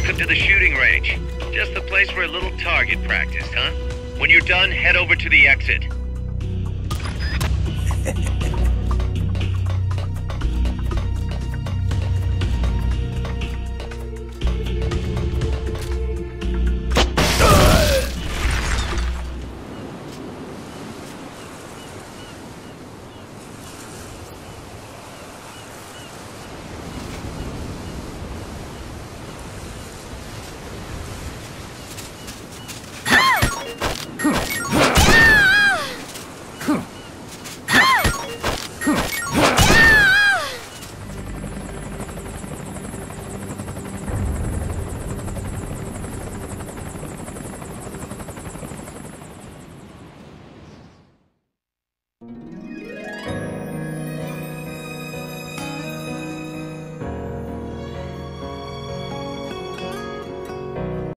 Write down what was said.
Welcome to the shooting range. Just the place for a little target practice, huh? When you're done, head over to the exit.